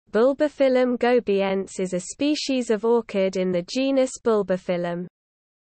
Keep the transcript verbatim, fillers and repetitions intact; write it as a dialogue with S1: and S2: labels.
S1: Bulbophyllum gobiense is a species of orchid in the genus Bulbophyllum.